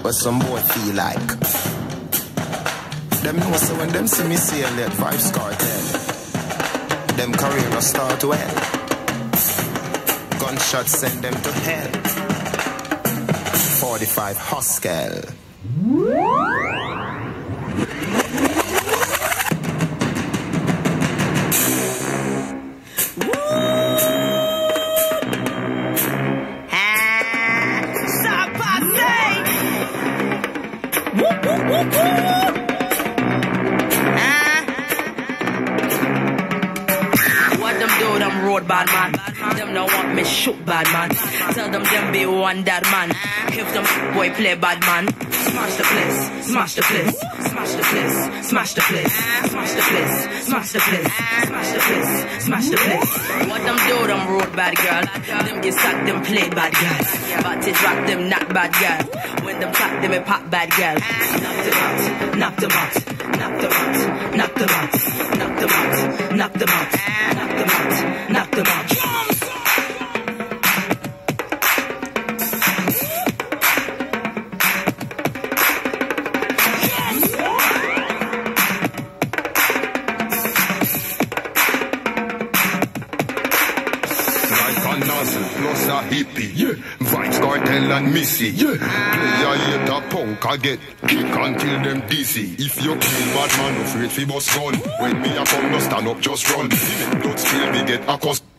what some boy feel like. Them know so when them see me sail that Vybz Kartel, them career will start well. Gunshots send them to hell. 45 Huskel. What them do, them road bad man. Them don't want me shoot bad man. Tell them be one that man. If them boy play bad man, smash the place, smash the place, smash the place, smash the place, smash the place, smash the place, smash the place, smash the place. What them do, them road bad girl. Them get sacked, them play bad girl. But it rock them not bad girl. When them talk, them a pop bad girl. Knock them out, knock them out, knock them out, knock them out, knock them out, knock them out, knock them out, knock them out. Plus a hippie, yeah. Vybz Kartel and Missy, yeah. Play a later punk, I get kick until them dizzy. If you kill bad man, afraid fi bust gun. When me a come, no stand up, just run. Blood spill, me get a cuss.